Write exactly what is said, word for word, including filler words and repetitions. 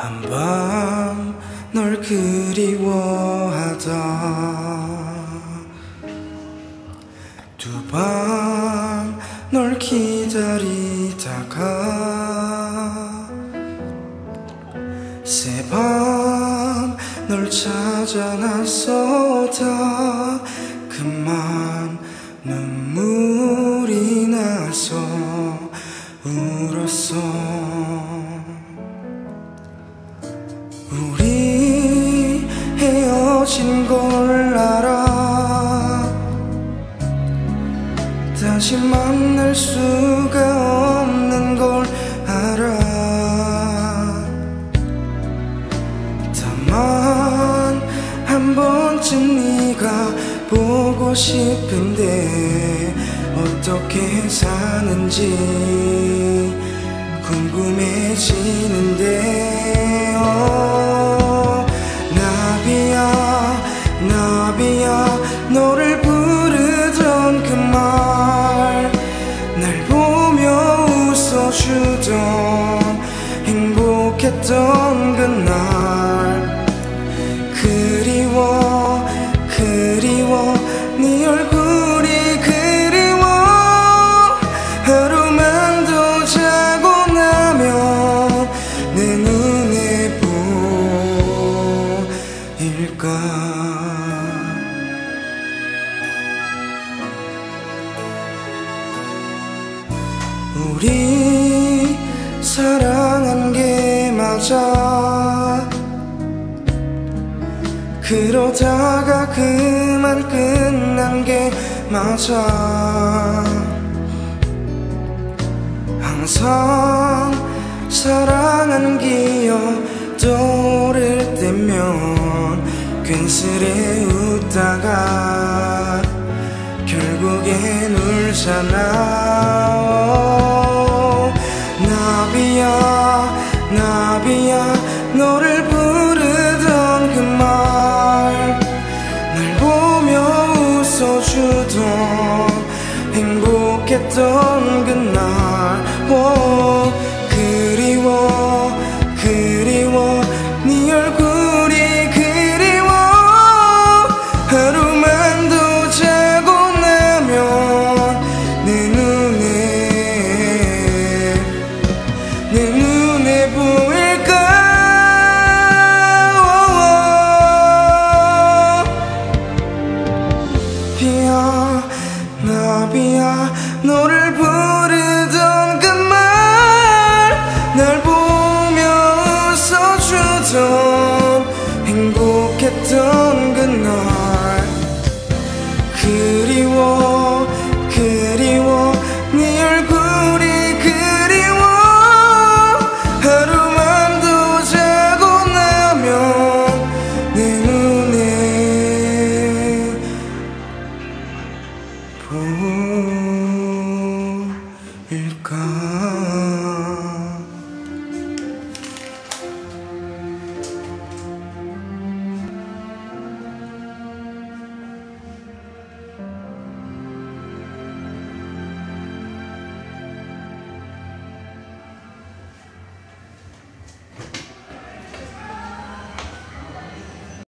한밤 널 그리워하다 두 밤 널 기다리다가 세 밤 널 찾아 나서다 그만 눈물이 나서 울었어. 우리 헤어진 걸 알아. 다시 만날 수가 없는 걸 알아. 다만 한 번쯤 네가 보고 싶은데 어떻게 사는지 궁금해지는데 어, 나비야 나비야 너를 부르던 그 말 날 보며 웃어주던 행복했던 그날 그리워 그리워 네 얼굴이 그리워. 하루만 더 자고 나면 내 눈에 보일까. 우리 사랑한 게 맞아. 그러다가 그만 끝난 게 맞아. 항상 사랑한 기억 떠오를 때면 괜스레 웃다가 결국엔 울잖아. 나비야 나비야 너를 부르던 그 말 날 보며 웃어주던 행복했던 그날 오, 그리워 그리워 네 얼굴이 그리워. 하루만 더 자고 나면 내 눈에 내 눈에 보일까. 나비야 나비야 너를 부르던 그 말 날 보며 웃어주던 행복했던 그날 그리워 그리워 네 얼굴이 그리워. 하루만 더 자고 나면 내 눈에 보일까.